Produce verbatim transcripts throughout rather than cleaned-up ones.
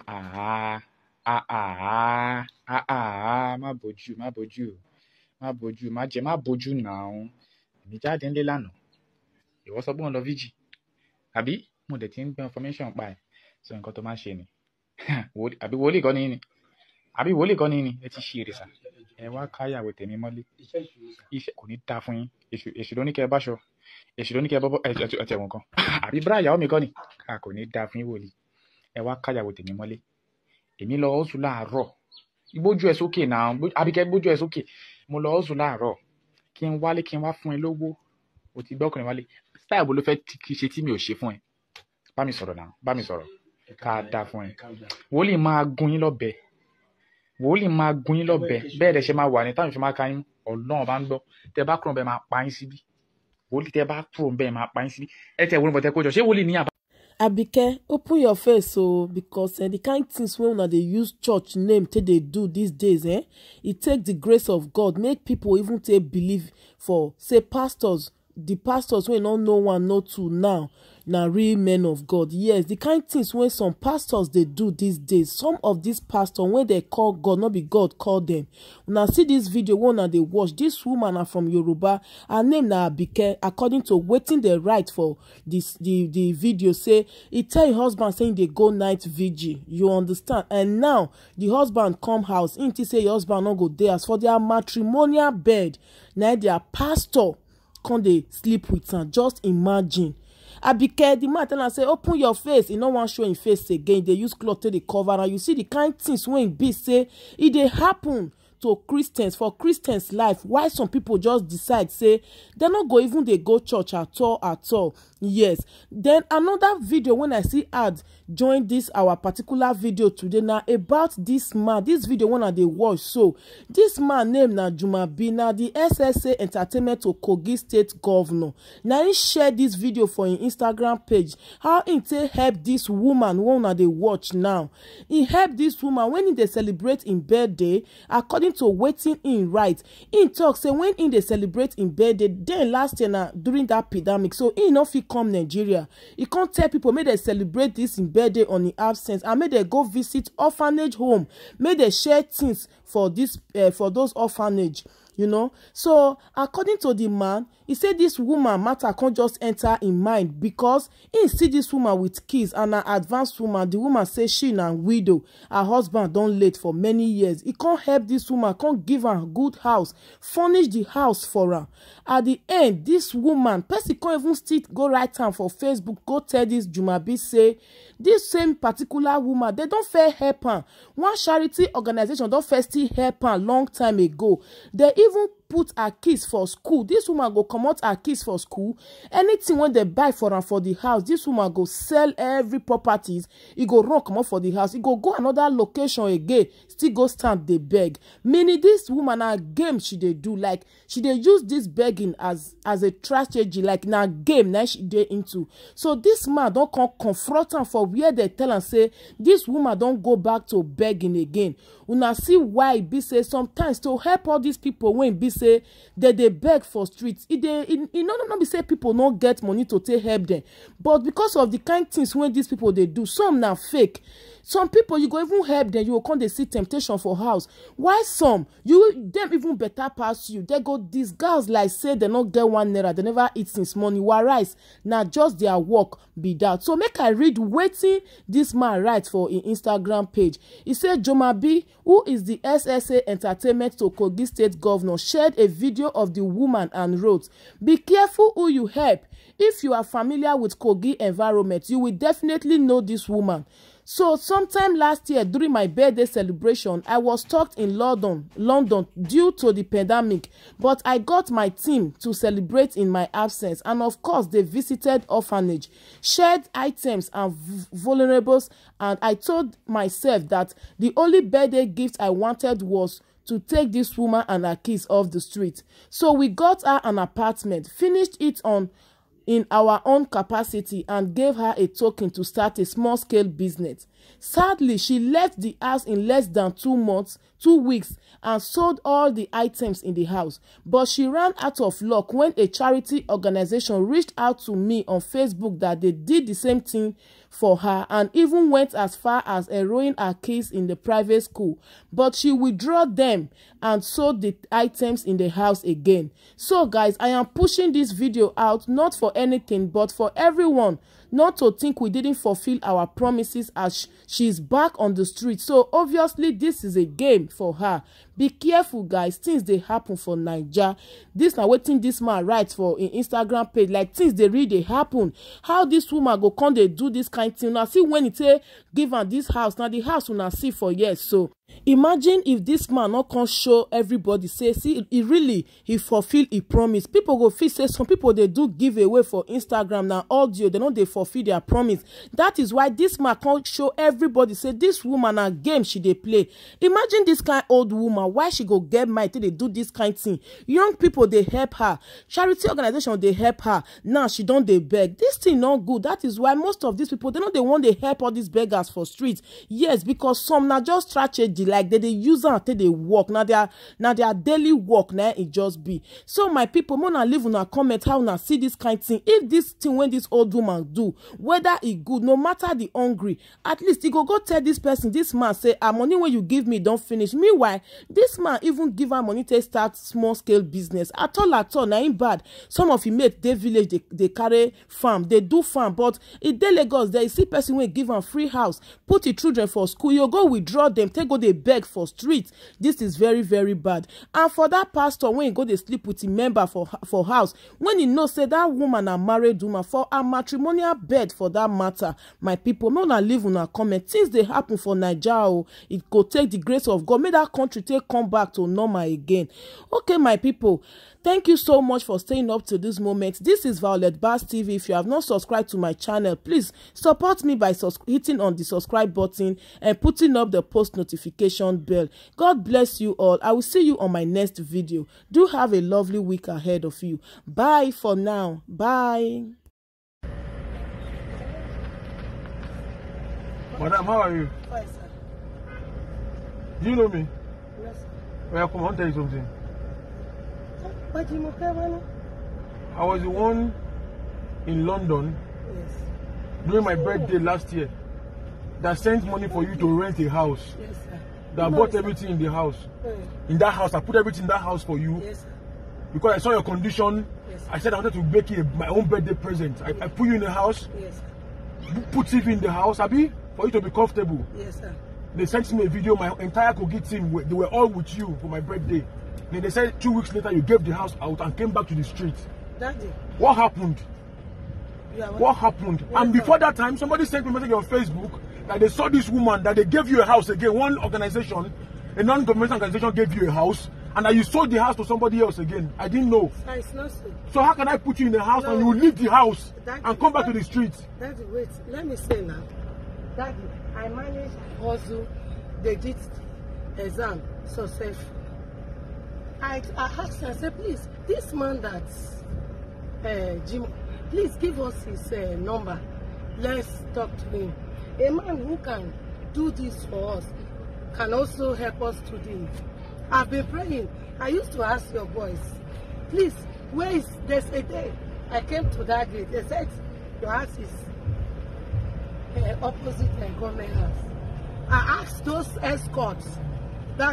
ah, ah, ah, ah, ah, má bójú, má bójú, má bójú, má jẹ, má bójú náà. Èmi jáde ńlé lánàá. Ìwọ sọ pé òun lọ fíjì. Àbí mo dẹ̀ ti ń gbọ́ information pa ẹ̀. So nǹkan tó máa ṣe ni. Àbí wòlíì kọ́ ni ni? Àbí wòlíì kọ́ ni ni? Ẹ ti ṣí èrè sà. Ẹ wá káyàwó tèmi mọ́lé. Iṣẹ́ kò ní dáa fún yín. Èṣù èṣù ló ní kẹ́ ẹ báṣọ. Èṣù ló ní kẹ́ ẹ bọ́bọ́ ẹ̀ ẹ̀wọ̀n kan. Àbí bírá ìyàwó mi kọ́ ni? Ká kò ní dáa fún yín wòlíì. Ẹ wá káyàwó tèmi mọ́lé. Èmi lọ hustle láàárọ̀. Gbójú ẹ sókè náà. Àbíkẹ́ gbójú ẹ sókè. Mo lọ hustle láàárọ̀. Kí n wálé kí n wá fún ẹ lówó. O ti gbọ́kùnrin wálé. Style wo ló fẹ́ ṣe tí mi ò ṣe fún ẹ? Bá mi sọ̀rọ̀ náà. Bá mi sọ̀rọ̀. Ká dáa fún ẹ. Wòlíì máa gún yín lọ́bẹ. Wòlíì máa gún yín lọ́bẹ. Bẹ́ẹ̀ dẹ̀ ṣe máa wà ní táwọn ìṣe máa ka yín. Ọlọ́run bá ń gbọ́. Tẹ bá kúrò bẹ́ẹ̀ máa pa yín síbí. Wòlíì tẹ bá kúrò bẹ́ẹ̀ máa pa yín síbí. Ẹ tẹ wòlíì bọ̀tẹ́ kójọ. Ṣé wòlíì ní àbá? Abike, open your face so because uh, the kind things wey una dey use church name take dey do these days, eh? E take the grace of God make people even take believe for say pastors, the pastors wey no know one know two now na real men of God. Yes, the kind things wey some pastors dey do these days, some of these pastors wey dey call God no be God call them. Una see this video wey una dey watch, this woman na from Yoruba, her name na Abike. According to wetin dey write for this the the video, say e tell her husband say e dey go night vigil, you understand, and now the husband come house, him think say your husband no go dey as for their matrimonial bed na their pastor come dey sleep with am. Just imagine. Abike, the man tell am say open your face, e no wan show him face again. Dey use cloth take dey cover am. You see the kind things wey e be say e dey happen to Christians for Christians life. Why some people just decide say they no go even dey go church at all at all. Yes. Then another video when I see ad join this our particular video today na about this man. This video when I dey watch, so this man name na Jumabi, na the S S A Entertainment to Kogi State Governor. Now he share this video for him Instagram page. How he take help this woman when I dey watch now. He help this woman when he dey celebrate in birthday. According to wetin him write, him talk say when him dey celebrate him birthday, then last year na during that pandemic, so he no fit come Nigeria. He can't tell people make they celebrate this in birthday on the absence and make they go visit orphanage home, make they share things for this uh, for those orphanage. You know, so according to the man, he said this woman matter can't just enter in mind because he see this woman with kids and an advanced woman. The woman say she na widow, her husband don late for many years. He can't help this woman, can't give her a good house, furnish the house for her. At the end, this woman, person can't even still go right time for Facebook, go tell this Jumabi say this same particular woman, they don't fair help her. One charity organization don't first still help her long time ago. They even put her kids for school. This woman go comot her kids for school. Anything when they buy for her for the house, this woman go sell every properties. He go run comot for the house. He go go another location again, still go stand dey beg. Meaning this woman na game she dey do. Like she dey use this begging as as a strategy. Like na game na she dey into. So this man don come confront am for where they tell am say this woman don go back to begging again. Una see why e be say sometimes to help all these people when e be say they dey beg for streets, e dey e no no be say people no get money to take help them, but because of the kind things when these people dey do, some na fake. Some people you go even help them, you go come dey see temptation for house. Why some you them even better pass you, they go disguise like say they no get one naira, they never eat since morning. Whereas na just their work be that. So make I read wetin this man write for him Instagram page. He said Jumabi, who is the S S A Entertainment to Kogi State Governor, shared a video of the woman and wrote, "Be careful who you help. If you are familiar with Kogi environment, you will definitely know this woman. So sometime last year during my birthday celebration, I was stuck in London, London due to the pandemic, but I got my team to celebrate in my absence, and of course they visited orphanage, shared items and vulnerables, and I told myself that the only birthday gift I wanted was to take this woman and her kids off the street. So we got her an apartment, finished it on in our own capacity and gave her a token to start a small-scale business. Sadly, she left the house in less than two months, two weeks, and sold all the items in the house. But she ran out of luck when a charity organization reached out to me on Facebook that they did the same thing for her and even went as far as enrolling her kids in the private school. But she withdrew them and sold the items in the house again. So guys, I am pushing this video out not for anything but for everyone not to think we didn't fulfill our promises as she's back on the street. So obviously this is a game for her. Be careful guys, things they happen for Naija. This na wetin this man writes for in Instagram page, like things they really dey happen. How this woman go come dey do this kind thing? Now see when it say give am this house, now the house una see for years. So imagine if this man not come show everybody say see he really he fulfill he promise. People go feel say some people they do give away for Instagram now audio, they know they fulfill their promise. That is why this man can't show everybody say this woman a game she dey play. Imagine this kind old woman, why she go get mind till they do this kind thing? Young people they help her, charity organization they help her. Now she don't they beg. This thing not good. That is why most of these people they know they want they help all these beggars for streets. Yes, because some now just strategy like they they use am until they work. Now their now their daily work now it just be. So my people, wanna leave una comment how una see this kind thing. If this thing when this old woman do, whether it good, no matter the hungry, at least he go go tell this person, this man say, "Ah, money when you give me don't finish." Meanwhile, this man even give her money to start small scale business. At all, at all, na him bad. Some of him mate they village they, they carry farm, they do farm, but in dey Lagos there you see person wey give am free house, put the children for school, you go withdraw them, take go they beg for street. This is very very bad. And for that pastor when he go they sleep with a member for for house, when he know say that woman a married woman for a matrimonial bed for that matter, my people, no na leave una comment. Things they happen for Naija, it go take the grace of God, make that country take come back to normal again. Okay, my people, thank you so much for staying up to this moment. This is Violet Bass T V. If you have not subscribed to my channel, please support me by hitting on the subscribe button and putting up the post notification bell. God bless you all. I will see you on my next video. Do have a lovely week ahead of you. Bye for now. Bye. Madam, how are you? Fine, sir. Do you know me? Yes, sir. Well, come on, tell you something. But you okay, man? I was the one in London Yes. during my birthday last year that sent money for you to rent a house. Yes, sir. That No, bought sir. everything in the house. Eh, In that house, I put everything in that house for you Yes, sir. because I saw your condition. Yes, sir. I said I wanted to make you my own birthday present. I, I put you in the house, Yes, sir. put T V in the house, Abi, for you to be comfortable. Yes, sir. They sent me a video, my entire Kogi team, they were all with you for my birthday. Then they said two weeks later you gave the house out and came back to the street. Daddy, What happened? you are What happened? Yes, And sir. before that time, somebody sent me a message on Facebook that they saw this woman, that they gave you a house again. One organization, a non-governmental organization gave you a house, and that you sold the house to somebody else again. I didn't know. Sir, it's not so. So how can I put you in the house No. and you leave the house Daddy, and come back to the street? Daddy, wait. Let me say now. Daddy, I managed also the G T exam successful. I, I asked her, I said, please, this man that uh, Jim, please give us his uh, number. Let's talk to him. A man who can do this for us can also help us today. I've been praying. I used to ask your boys, please, where is there's a day I came to that gate. They said your house is uh, opposite the government house. I asked those escorts that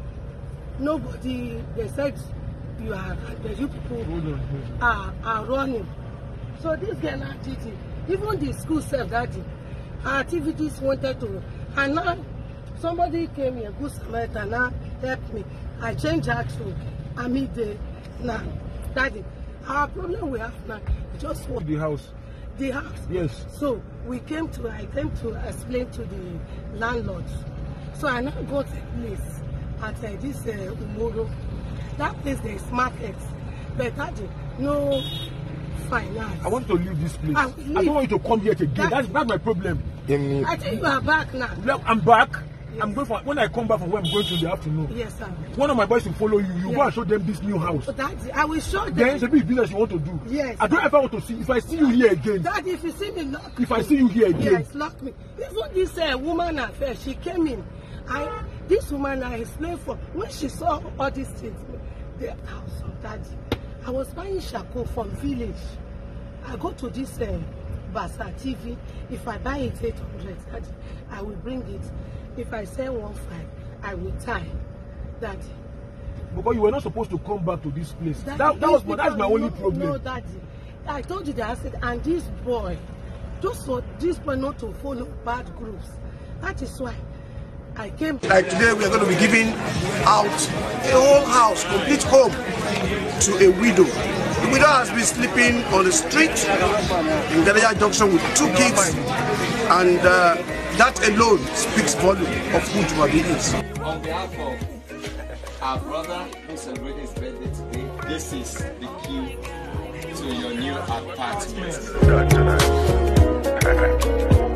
nobody, they said you are, you people Hold on, hold on. are, are running. So this girl now did it. Even the school said that her activities wanted to, and now somebody came here, good Samaritan, now helped me. I changed her to Amide now. Daddy, our problem we have now, just what The house. the house. Yes. So we came to, I came to explain to the landlords. So I now got a place at uh, this uh, Umoro. That place there is market. But Daddy, no finance. I want to leave this place. I I, will don't leave. want you to come here again. That- That's, that's my problem. I think you are back now. Look, I'm back. I'm going for, when I come back from where I'm going to in the afternoon, Yes, sir. one of my boys will follow you. You Yeah. go and show them this new house. So Daddy, I will show them. Then it's a big business you want to do. Yes. I don't ever want to see, if I see you here again, Daddy, if you see me, lock if me. I see you here again, Yes, lock me. Even this uh, woman affair, she came in. I, this woman I explained for, when she saw all these things, the house of Daddy, I was buying shako from village. I go to this uh, Basa T V. If I buy it eight hundred, Daddy, I will bring it. If I sell one five, I will tie. Daddy. because you were not supposed to come back to this place. Daddy, That, that was my, because that's my only no, problem. No, Daddy. I told you that I said, and this boy, just for this boy not to follow bad groups. That is why I came. Like today, we are going to be giving out a whole house, complete home, to a widow. The widow has been sleeping on the street in Gadaya Junction with two kids, and uh, that alone speaks volume of who Jumabi is. On behalf of our brother who celebrated his birthday today, this is the key to your new apartment.